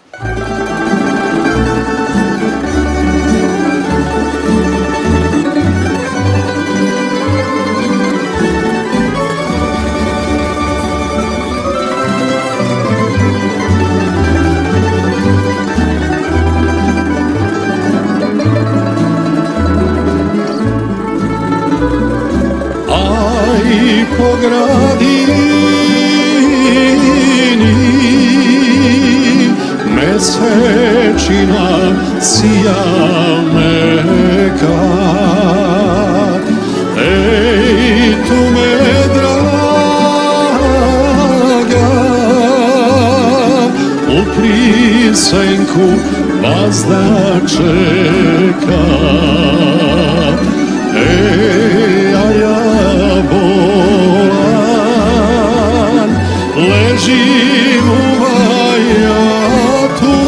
Po gradini mesečina sija meka. Ej, tu me draga u prisenku vazda čeka. Ej, a ja bolan ležim u vajatu,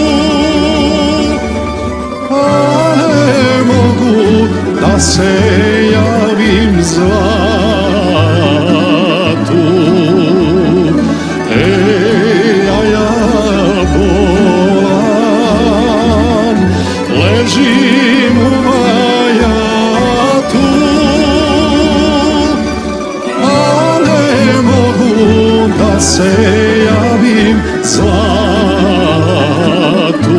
a ne mogu da se javim zlatu. Ej, a ja bolan ležim u vajatu, da se javim zlatu.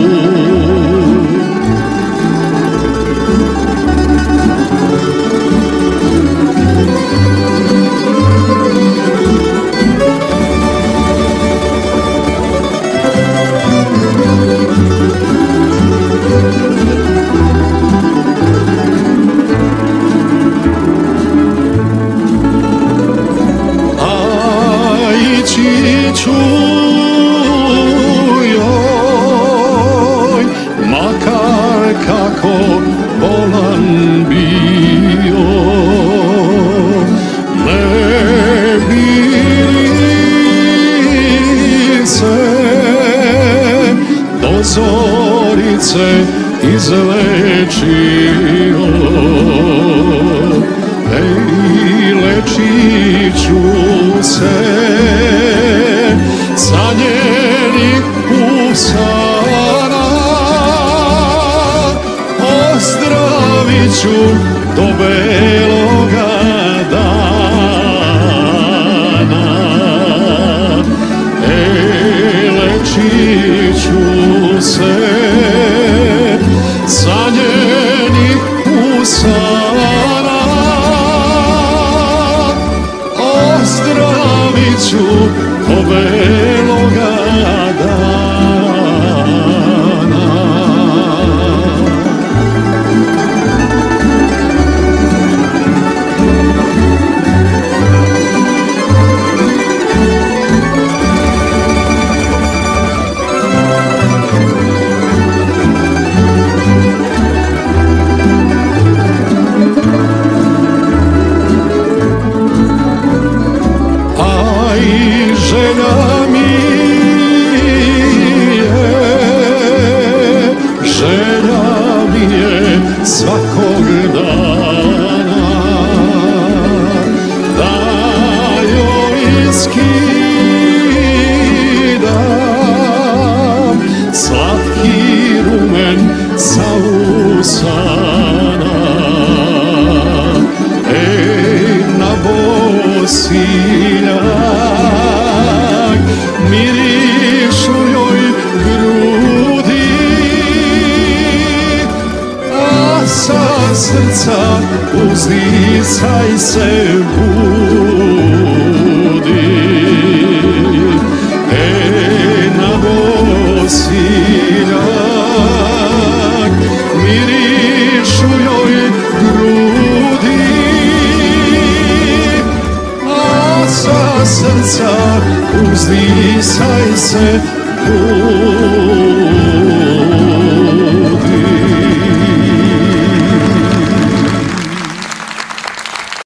Joj, makar kako bolan bio, ne bi se do zorice izlečio. Ej, lečit ću se sa njenih usana, ozdravit ću do beloga dana. Ej, lečit ću se sa njenih usana, ozdravit ću do beloga dana. Želja mi je svakog dana da joj skidam slatki rumen sa usana. Ej, na bosiljak mirišu joj grudi, sa srca uzdisaj se budi. Ej, na bosiljak mirišu joj grudi, a sa srca uzdisaj se budi.